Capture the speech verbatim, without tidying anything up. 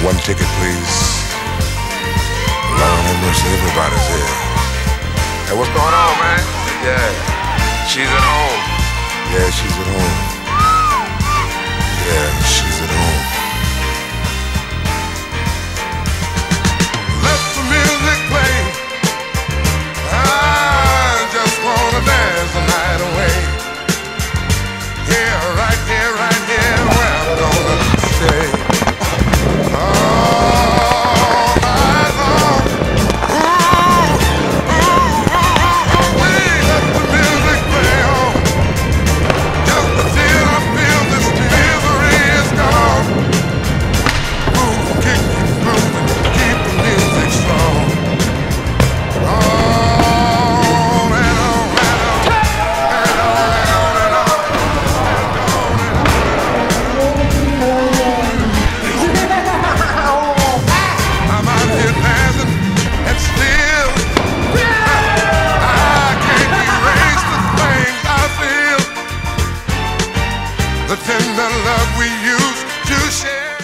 One ticket, please. Lord have mercy, everybody's here. Hey, what's going on, man? Yeah, she's at home. Yeah, she's at home. Yeah, she's at home. Let the music play. I just wanna dance the night away. Here, right here, right here, where I'm gonna stay. The tender love we used to share.